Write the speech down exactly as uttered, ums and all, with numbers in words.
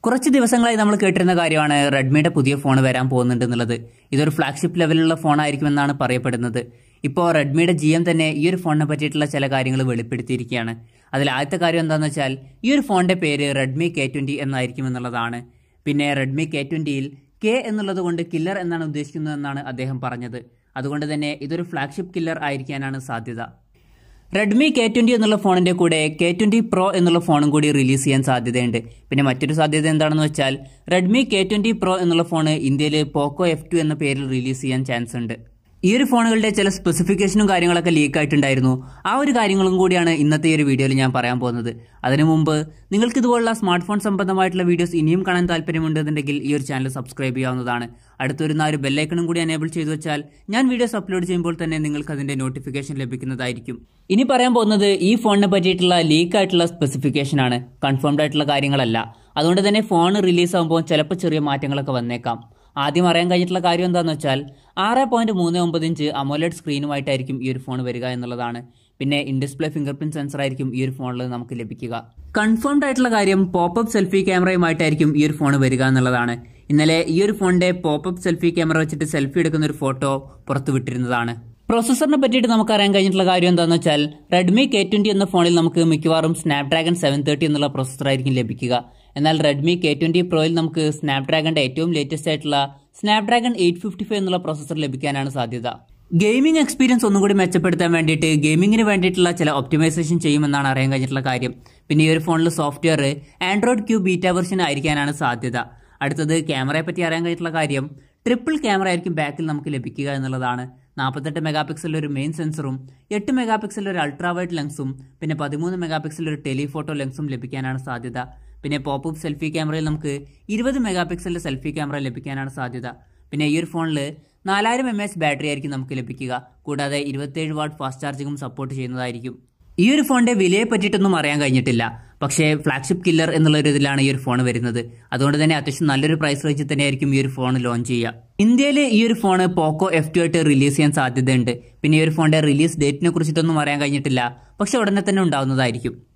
കുറച്ച് ദിവസങ്ങളായി നമ്മൾ കേട്ടിരുന്ന കാര്യമാണ് റെഡ്മിയുടെ പുതിയ ഫോൺ വരാൻ പോകുന്നുണ്ട് എന്നുള്ളത്. ഇതൊരു ഫ്ലാഗ്ഷിപ്പ് ലെവലിലുള്ള ഫോൺ ആയിരിക്കുമെന്നാണ് പറയപ്പെടുന്നത്. ഇപ്പോൾ റെഡ്മിയുടെ ജി എം തന്നെ ഈ ഒരു ഫോണിനെ പറ്റിയിട്ടുള്ള ചില കാര്യങ്ങൾ വെളിപ്പെടുത്തിയിരിക്കുകയാണ്. അതിൽ ആദ്യത്തെ കാര്യം എന്താണെന്ന് വെച്ചാൽ ഈ ഒരു ഫോണിന്റെ പേര് റെഡ്മി കെ ട്വന്റി എന്നായിരിക്കും എന്നുള്ളതാണ്. പിന്നെ റെഡ്മി കെ ട്വന്റിയിൽ കെ എന്നുള്ളത് കൊണ്ട് കില്ലർ എന്നാണ് ഉദ്ദേശിക്കുന്നതെന്നാണ് അദ്ദേഹം പറഞ്ഞത്. അതുകൊണ്ട് തന്നെ ഇതൊരു ഫ്ലാഗ്ഷിപ്പ് കില്ലർ ആയിരിക്കാനാണ് സാധ്യത. റെഡ്മി കെ ട്വന്റി എന്നുള്ള ഫോണിന്റെ കൂടെ കെ ട്വന്റി പ്രോ എന്നുള്ള ഫോണും കൂടി റിലീസ് ചെയ്യാൻ സാധ്യതയുണ്ട്. പിന്നെ മറ്റൊരു സാധ്യത എന്താണെന്ന് വെച്ചാൽ റെഡ്മി കെ ട്വന്റി പ്രോ എന്നുള്ള ഫോൺ ഇന്ത്യയിൽ പോക്കോ എഫ് ടു എന്ന പേരിൽ റിലീസ് ചെയ്യാൻ ചാൻസ് ഉണ്ട്. ഈ ഒരു ഫോണുകളുടെ ചില സ്പെസിഫിക്കേഷനും കാര്യങ്ങളൊക്കെ ലീക്ക് ആയിട്ടുണ്ടായിരുന്നു. ആ ഒരു കാര്യങ്ങളും കൂടിയാണ് ഇന്നത്തെ ഈ ഒരു വീഡിയോയിൽ ഞാൻ പറയാൻ പോകുന്നത്. അതിനു മുമ്പ് നിങ്ങൾക്ക് ഇതുപോലുള്ള സ്മാർട്ട് ഫോൺ സംബന്ധമായിട്ടുള്ള വീഡിയോസ് ഇനിയും കാണാൻ താല്പര്യമുണ്ടെന്നുണ്ടെങ്കിൽ ഈ ഒരു ചാനൽ സബ്സ്ക്രൈബ് ചെയ്യാവുന്നതാണ്. അടുത്തൊരുന്ന ഒരു ബെല്ലൈക്കണും കൂടി എനേബിൾ ചെയ്തു വെച്ചാൽ ഞാൻ വീഡിയോസ് അപ്ലോഡ് ചെയ്യുമ്പോൾ തന്നെ നിങ്ങൾക്ക് അതിന്റെ നോട്ടിഫിക്കേഷൻ ലഭിക്കുന്നതായിരിക്കും. ഇനി പറയാൻ പോകുന്നത് ഈ ഫോണിനെ പറ്റിയിട്ടുള്ള ലീക്ക് ആയിട്ടുള്ള സ്പെസിഫിക്കേഷൻ ആണ്, കൺഫേംഡ് ആയിട്ടുള്ള കാര്യങ്ങളല്ല. അതുകൊണ്ട് തന്നെ ഫോൺ റിലീസ് ആകുമ്പോൾ ചിലപ്പോൾ ചെറിയ മാറ്റങ്ങളൊക്കെ വന്നേക്കാം. ആദ്യം അറിയാൻ കഴിഞ്ഞിട്ടുള്ള കാര്യം എന്താണെന്ന് വെച്ചാൽ ആറ് പോയിന്റ് മൂന്ന് ഒമ്പത് ഇഞ്ച് അമോലെഡ് സ്ക്രീനുമായിട്ടായിരിക്കും ഈ ഒരു ഫോൺ വരിക എന്നുള്ളതാണ്. പിന്നെ in display fingerprint sensor ആയിരിക്കും ഈ ഒരു ഫോണിൽ നമുക്ക് ലഭിക്കുക. കൺഫേംഡ് ആയിട്ടുള്ള കാര്യം പോപ്പപ്പ് സെൽഫി ക്യാമറയുമായിട്ടായിരിക്കും ഈ ഒരു ഫോൺ വരിക എന്നുള്ളതാണ്. ഇന്നലെ ഈ ഒരു ഫോണിന്റെ പോപ്പപ്പ് സെൽഫി ക്യാമറ വെച്ചിട്ട് സെൽഫി എടുക്കുന്ന ഒരു ഫോട്ടോ പുറത്തുവിട്ടിരുന്നതാണ്. പ്രോസസറിനെ പറ്റിയിട്ട് നമുക്ക് അറിയാൻ കഴിഞ്ഞിട്ടുള്ള കാര്യം എന്താണെന്ന് വെച്ചാൽ റെഡ്മി കെ ട്വന്റി എന്ന ഫോണിൽ നമുക്ക് മിക്കവാറും സ്നാപ്ഡ്രാഗൺ സെവൻ തേർട്ടി എന്നുള്ള പ്രോസസർ ആയിരിക്കും ലഭിക്കുക. എന്നാൽ റെഡ്മി കെ ട്വന്റി പ്രോയിൽ നമുക്ക് സ്നാപ്ഡ്രാഗന്റെ ഏറ്റവും ലേറ്റസ്റ്റ് ആയിട്ടുള്ള സ്നാപ്ഡ്രാഗൺ എയ്റ്റ് ഫിഫ്റ്റി ഫൈവ് എന്നുള്ള പ്രോസസർ ലഭിക്കാനാണ് സാധ്യത. ഗെയിമിംഗ് എക്സ്പീരിയൻസ് ഒന്നും കൂടി മെച്ചപ്പെടുത്താൻ വേണ്ടിയിട്ട് ഗെയിമിങ്ങിന് വേണ്ടിയിട്ടുള്ള ചില ഒപ്റ്റിമൈസേഷൻ ചെയ്യുമെന്നാണ് അറിയാൻ കഴിഞ്ഞിട്ടുള്ള കാര്യം. പിന്നെ ഈ ഒരു ഫോണിൽ software Android Q beta version ആയിരിക്കാനാണ് സാധ്യത. അടുത്തത് ക്യാമറയെ പറ്റി അറിയാൻ കഴിഞ്ഞിട്ടുള്ള കാര്യം ട്രിപ്പിൾ ക്യാമറ ആയിരിക്കും ബാക്കിൽ നമുക്ക് ലഭിക്കുക എന്നുള്ളതാണ്. നാൽപ്പത്തെട്ട് മെഗാ പിക്സലിൽ ഒരു മെയിൻ സെൻസറും എട്ട് മെഗാ പിക്സലിൽ ഒരു അൾട്രാ വൈഡ് ലെൻസും പിന്നെ പതിമൂന്ന് മെഗാ പിക്സലിൽ ഒരു ടെലിഫോട്ടോ ലെൻസും ലഭിക്കാനാണ് സാധ്യത. പിന്നെ പോപ്പപ്പ് സെൽഫി ക്യാമറയിൽ നമുക്ക് ഇരുപത് മെഗാ പിക്സലിന്റെ സെൽഫി ക്യാമറ ലഭിക്കാനാണ് സാധ്യത. പിന്നെ ഈ ഒരു ഫോണിൽ നാലായിരം എം എച്ച് ബാറ്ററി ആയിരിക്കും നമുക്ക് ലഭിക്കുക. കൂടാതെ ഇരുപത്തിയേഴ് വാട്ട് ഫാസ്റ്റ് ചാർജിങ്ങും സപ്പോർട്ട് ചെയ്യുന്നതായിരിക്കും. ഈ ഒരു ഫോണിന്റെ വിലയെ പറ്റിയിട്ടൊന്നും അറിയാൻ കഴിഞ്ഞിട്ടില്ല. പക്ഷേ ഫ്ലാഗ്ഷിപ്പ് കില്ലർ എന്നുള്ള ഒരു ഇതിലാണ് ഈ ഒരു ഫോൺ വരുന്നത്. അതുകൊണ്ട് തന്നെ അത്യാവശ്യം നല്ലൊരു പ്രൈസ് റേഞ്ചിൽ തന്നെയായിരിക്കും ഈ ഒരു ഫോൺ ലോഞ്ച് ചെയ്യുക. ഇന്ത്യയിൽ ഈ ഒരു ഫോൺ പോക്കോ എഫ് ടു ആയിട്ട് റിലീസ് ചെയ്യാൻ സാധ്യതയുണ്ട്. പിന്നെ ഈ ഒരു ഫോണിന്റെ റിലീസ് ഡേറ്റിനെ കുറിച്ചിട്ടൊന്നും അറിയാൻ കഴിഞ്ഞിട്ടില്ല. പക്ഷെ ഉടനെ തന്നെ ഉണ്ടാവുന്നതായിരിക്കും.